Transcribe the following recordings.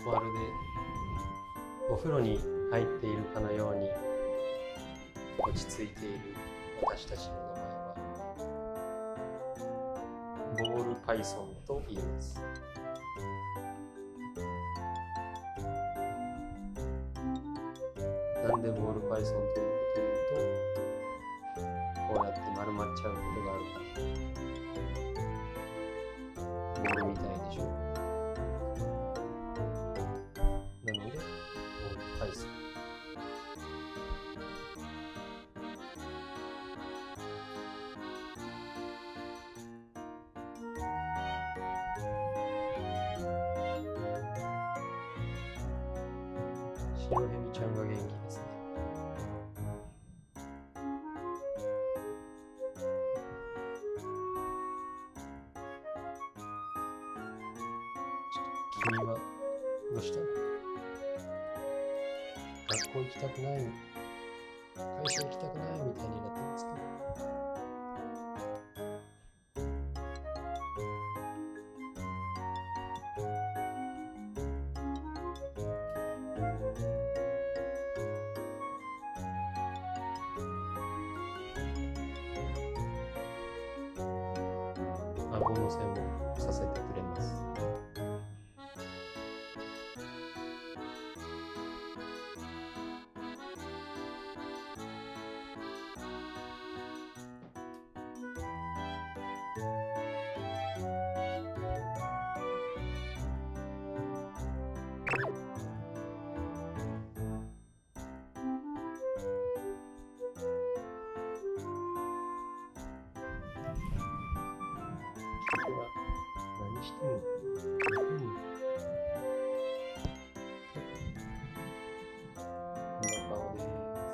まるでお風呂に入っているかのように落ち着いている私たちの名前はボールパイソンと言います。なんでボールパイソンというかというと、こうやって丸まっちゃうことがあるから。ボールみたいでしょ。なのでボールパイソン。白ヘビちゃんが元気ですね。君はどうしたの？学校行きたくない、会社行きたくないみたいになってますけど。顎のせもさせてくれます。何してんの？こんな顔です。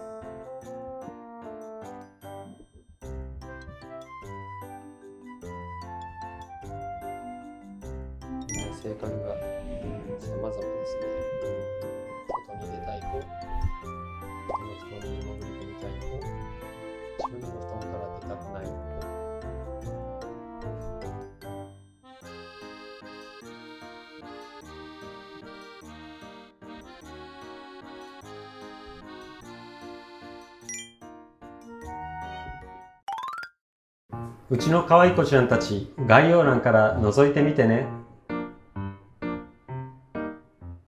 みんな性格が様々ですね。外に出たい子、人の布団に潜り込みたい子、自分の布団から出たくない子。うちの可愛い子ちゃんたち、概要欄から覗いてみてね。